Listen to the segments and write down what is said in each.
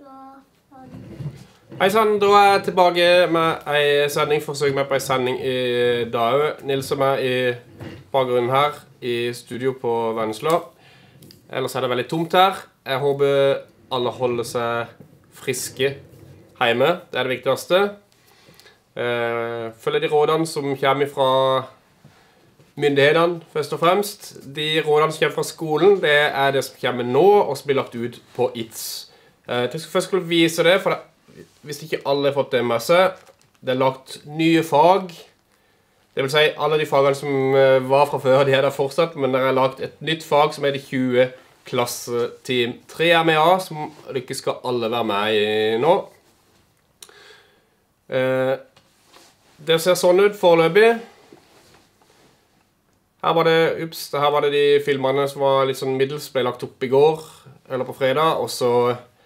Hei sann, da er jeg tilbake med en sending. Forsøker meg på en sending i dag. Nils og meg i bakgrunnen her i studio på Vennesla. Ellers er det veldig tomt her. Jeg håper alle holder seg friske hjemme. Det er det viktigste. Følger de rådene som kommer fra myndighetene, først og fremst. De rådene som kommer fra skolen, det er det som kommer nå, og som blir lagt ut på ITS. Jeg skal først vise det, for hvis ikke alle har fått det med seg, det er lagt nye fag. Det vil si, alle de fagene som var fra før, de er der fortsatt, men det er lagt et nytt fag som er de 20 klasseteam 3 MEA, som ikke skal alle være med i nå. Det ser sånn ut foreløpig. Her var det de filmene som var litt sånn middels, ble lagt opp i går, eller på fredag, og så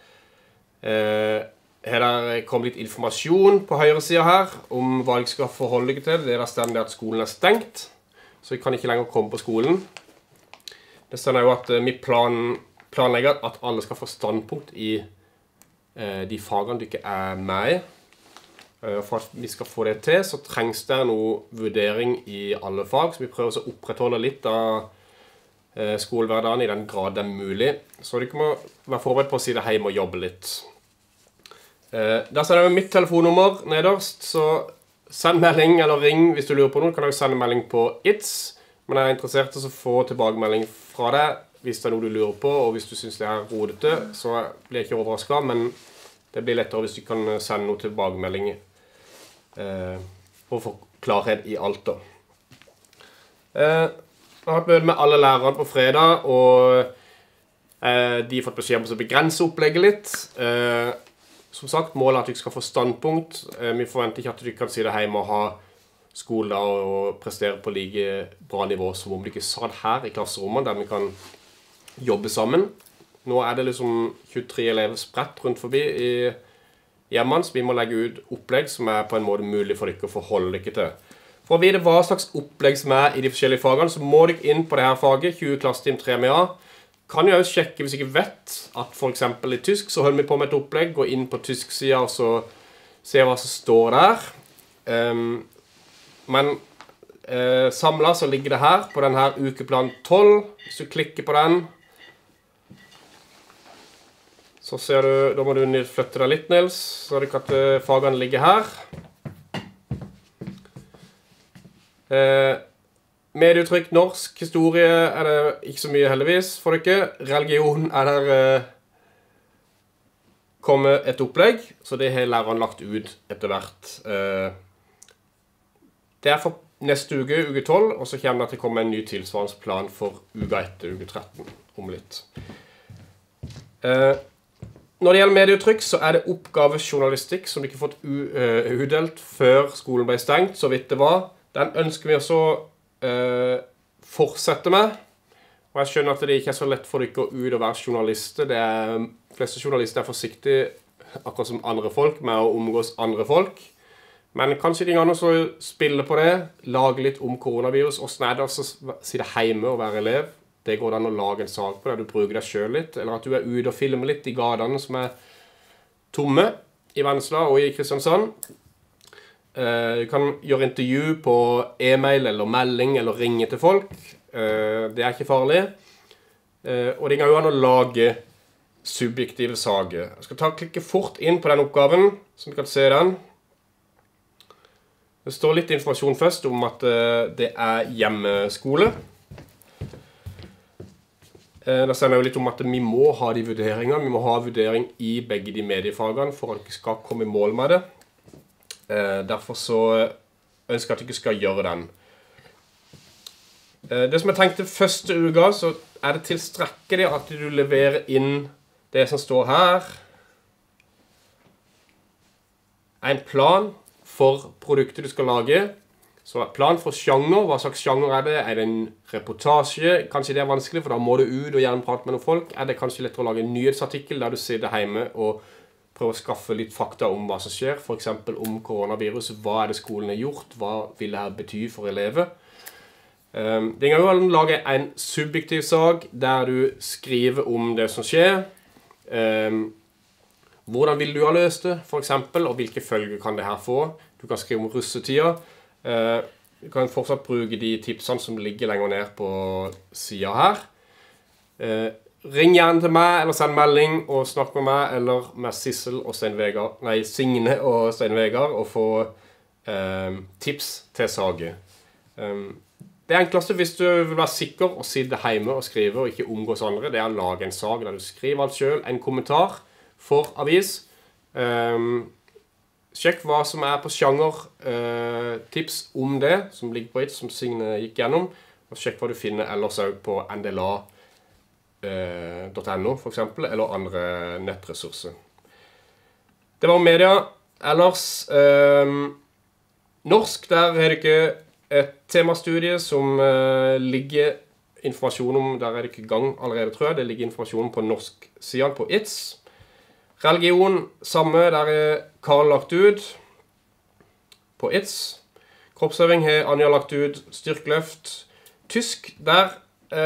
her der kom litt informasjon på høyre siden her om hva jeg skal forholde deg til. Det er der stedet at skolen er stengt, så jeg kan ikke lenger komme på skolen. Det stedet jo at vi planlegger at alle skal få standpunkt i de fagene de ikke er med i. For at vi skal få det til, så trengs det noe vurdering i alle fag, så vi prøver å opprettholde litt av skolehverdagen i den grad det er mulig. Så dere må være forberedt på å si det hjemme og jobbe litt. Der ser jeg mitt telefonnummer nederst, så send melding eller ring hvis du lurer på noe. Kan du sende melding på ITS, men jeg er interessert i å få tilbakemelding fra deg hvis det er noe du lurer på, og hvis du synes det er rodete, så blir jeg ikke overrasket, men det blir lettere hvis du kan sende noe tilbakemelding for å få klarhet i alt da. Jeg har hatt møte med alle lærerne på fredag, og de har fått beskjed om å begrense opplegget litt. Som sagt, målet er at dere skal få standpunkt. Vi forventer ikke at dere kan si det hjemme og ha skole og prestere på like bra nivå som om dere satt her i klasserommet, der vi kan jobbe sammen. Nå er det liksom 23 elever spredt rundt forbi i hjemmene, så vi må legge ut opplegg som er på en måte mulig for dere å forholde dere til. For å vite hva slags opplegg som er i de forskjellige fagene, så må dere inn på dette faget, 20 klasseteam 3 MEA. Kan jo også sjekke hvis jeg vet at for eksempel i tysk så holder vi på med et opplegg, gå inn på tysk siden og så se hva som står der. Men samlet så ligger det her på denne ukeplan 12. Hvis du klikker på den, så ser du, da må du flytte deg litt, Nils, så er det ikke at fagene ligger her. Medieuttrykk, norsk, historie er det ikke så mye heldigvis for dere. Religion er der kommet et opplegg, så det har læreren lagt ut etter hvert. Det er for neste uke, uke 12, og så kommer det til å komme en ny tilsvarende plan for uke etter, uke 13, om litt. Når det gjelder medieuttrykk, så er det oppgavejournalistikk som du ikke har fått udelt før skolen ble stengt, så vidt det var. Den ønsker vi også fortsette med, og jeg skjønner at det ikke er så lett for dere å ut og være journalister. De fleste journalister er forsiktige, akkurat som andre folk, med å omgås andre folk. Men kanskje de kan også spille på det, lage litt om koronavirus, og snedde altså si det hjemme og være elev. Det går an å lage en sak på det, du bruker deg selv litt, eller at du er ute og filmer litt i gatene som er tomme i Vennesla og i Kristiansand. Du kan gjøre intervju på e-mail eller melding eller ringe til folk. Det er ikke farlig. Og det kan jo an å lage subjektive saker. Jeg skal klikke fort inn på den oppgaven, så vi kan se den. Det står litt informasjon først om at det er hjemmeskole. Da sender jeg jo litt om at vi må ha de vurderingene. Vi må ha vurdering i begge de mediefagene for at vi skal komme i mål med det. Derfor så ønsker jeg at du ikke skal gjøre den. Det som jeg tenkte første uka, så er det tilstrekkelig at du leverer inn det som står her. En plan for produktet du skal lage. Så plan for sjanger. Hva slags sjanger er det? Er det en reportasje? Kanskje det er vanskelig, for da må du ut og gjerne prate med noen folk. Er det kanskje lettere å lage en nyhetsartikkel der du sitter hjemme og prøve å skaffe litt fakta om hva som skjer, for eksempel om koronavirus. Hva er det skolen har gjort? Hva vil det her bety for elever? Det kan jo lage en subjektiv sak der du skriver om det som skjer. hvordan vil du ha løst det, for eksempel, og hvilke følger kan det her få. Du kan skrive om russetida. Du kan fortsatt bruke de tipsene som ligger lenger ned på siden her. Ring gjerne til meg, eller send melding og snakk med meg, eller med Signe og Stein Vegard, og få tips til sager. Det enkleste hvis du vil være sikker og sitte hjemme og skrive og ikke omgås andre, det er å lage en sag der du skriver alt selv, en kommentar for avis. Sjekk hva som er på sjanger, tips om det som ligger på som Signe gikk gjennom, og sjekk hva du finner ellers også på ndla.no for eksempel, eller andre nettressurser. Det var media. Ellers, norsk, der er det ikke et temastudie som ligger informasjon om, der er det ikke i gang allerede, tror jeg. Det ligger informasjon på norsk-siden på ITS. Religion, samme, der er Karl lagt ut på ITS. Kroppsøving har Anja lagt ut, styrkeløft. Tysk, der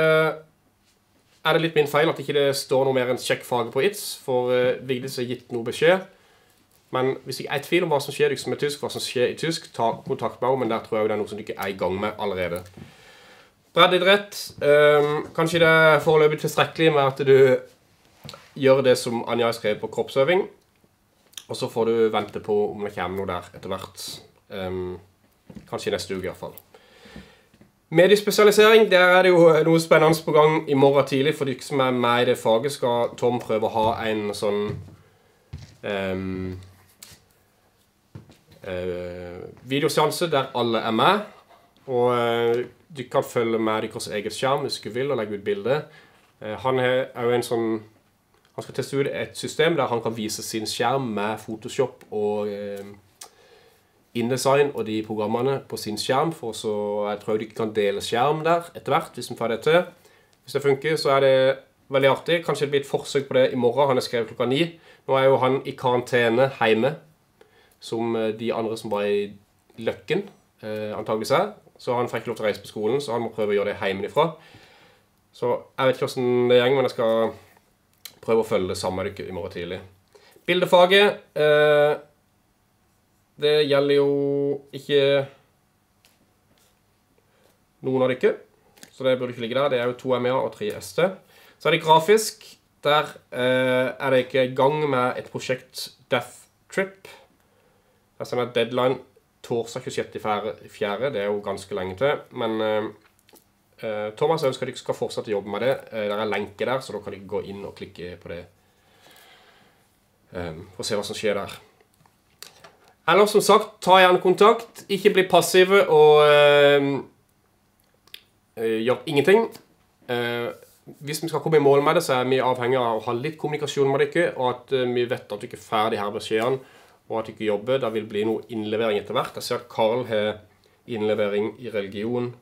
er det litt min feil at ikke det står noe mer enn sjekkfaget på ITS, for Vigdis har gitt noe beskjed. Men hvis jeg er i tvil om hva som skjer med tysk, hva som skjer i tysk, ta kontakt med henne, men der tror jeg det er noe som du ikke er i gang med allerede. Breddidrett, kanskje det er foreløpig tilstrekkelig med at du gjør det som Anja har skrevet på kroppsøving, og så får du vente på om det kommer noe der etter hvert. Kanskje i neste uke i hvert fall. Mediespesialisering, der er det jo noe spennende på gang i morgen tidlig. For de som er med i det faget skal Tom prøve å ha en sånn videoseanse der alle er med. Og du kan følge med deres eget skjerm hvis du vil og legge ut bilder. Han har jo en sånn, han skal teste ut et system der han kan vise sin skjerm med Photoshop og InDesign og de programmene på sin skjerm, for så jeg tror du ikke kan dele skjerm der etter hvert, hvis man får det til. Hvis det funker, så er det veldig artig. Kanskje det blir et forsøk på det i morgen. Han er skrevet klokka 9. Nå er jo han i karantene hjemme, som de andre som var i Løkken, antageligvis er. Så han får ikke lov til å reise på skolen, så han må prøve å gjøre det hjemmefra. Så jeg vet ikke hvordan det går, men jeg skal prøve å følge det samme i morgen tidlig. Bildefaget, det gjelder jo ikke noen av dere, så det burde ikke ligge der. Det er jo 2 MA og 3 ST. Så er det grafisk. Der er det ikke i gang med et prosjekt Death Trip. Det er sånn at deadline torsdag 26.4. Det er jo ganske lenge til. Men Thomas ønsker at dere skal fortsette å jobbe med det. Det er lenke der, så da kan dere gå inn og klikke på det for å se hva som skjer der. Eller som sagt, ta gjerne kontakt. Ikke bli passive og gjør ingenting. Hvis vi skal komme i mål med det, så er vi avhengig av å ha litt kommunikasjon med dere, og at vi vet at dere er ferdig her beskjeden, og at dere jobber. Det vil bli noe innlevering etter hvert. Jeg ser at Karl har innlevering i religion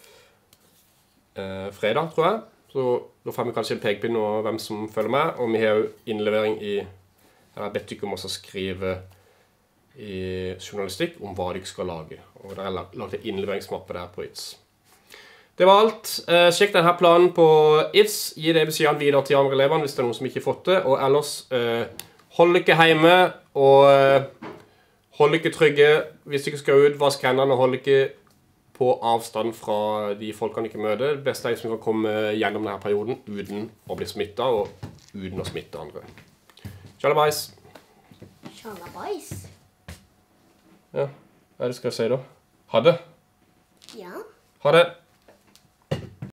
fredag, tror jeg. Så da får vi kanskje en pekepinn om hvem som følger med, og vi har jo innlevering i, jeg har bedt dere om å skrive i journalistikk om hva dere skal lage. Og der er lagt en innleveringsmappe der på ITS. Det var alt. Sjekk denne planen på ITS. Gi det beskjeden videre til andre elevene hvis det er noen som ikke har fått det. Og ellers, hold dere hjemme og hold dere trygge. Hvis dere skal ut, vask hendene og hold dere på avstand fra de folkene dere møter. Det beste er hvis vi kan komme gjennom denne perioden uten å bli smittet og uten å smitte andre. Tjallabais! Tjallabais? Ja, hva er det skal jeg si da? Ha det! Ja. Ha det!